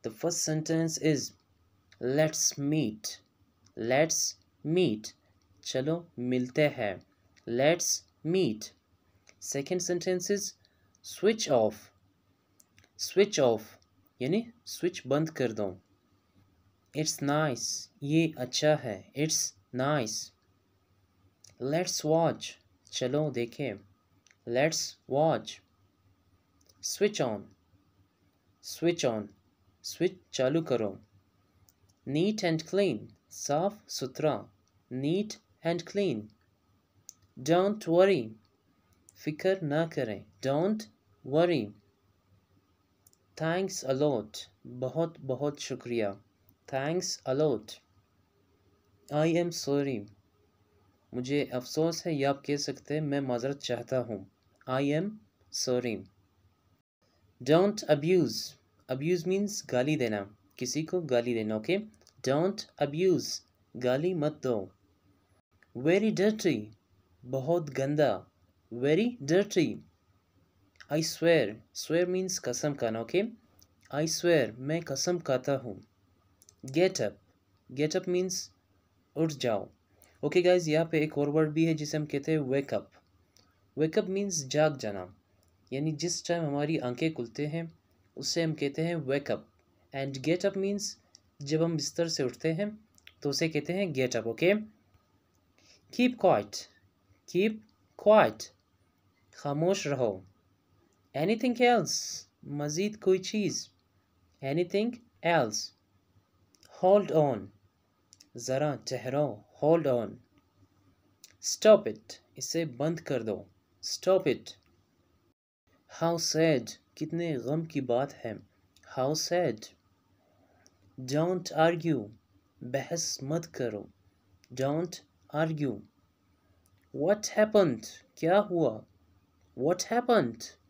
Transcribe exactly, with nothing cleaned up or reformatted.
The first sentence is let's meet. Let's meet. चलो मिलते हैं. Let's meet. Second sentence is switch off. Switch off यानी switch बंद कर दो. It's nice. ये अच्छा है. It's nice. Let's watch. चलो देखें. Let's watch. Switch on. Switch on. Switch चालू करो. Neat and clean. साफ सुथरा. Neat and clean. Don't worry. फिक्र ना करें. Don't worry. Thanks a lot. बहुत बहुत शुक्रिया. Thanks a lot. I am sorry. मुझे अफसोस है या आप कह सकते हैं मैं माजरत चाहता हूँ. I am sorry. Don't abuse. Abuse means गाली देना. किसी को गाली देना. Okay? Don't abuse. गाली मत दो. Very dirty. बहुत गंदा. Very dirty. I swear. Swear means कसम खाना. Okay? I swear. मैं कसम खाता हूँ. Get up. Get up means उठ जाओ. ओके गाइज, यहाँ पे एक और वर्ड भी है जिसे हम कहते हैं wake up. Wake up means जाग जाना, यानी जिस टाइम हमारी आंखें खुलते हैं उससे हम कहते हैं wake up. And get up means जब हम बिस्तर से उठते हैं तो उसे कहते हैं get up. Okay. Keep quiet. Keep quiet. खामोश रहो. Anything else. मज़ीद कोई चीज़. Anything else. Hold on. ज़रा ठहरो. Hold on. Stop it. इसे बंद कर दो. Stop it. How sad. कितने गम की बात है. How sad. Don't argue. बहस मत करो. Don't argue. What happened. क्या हुआ. What happened.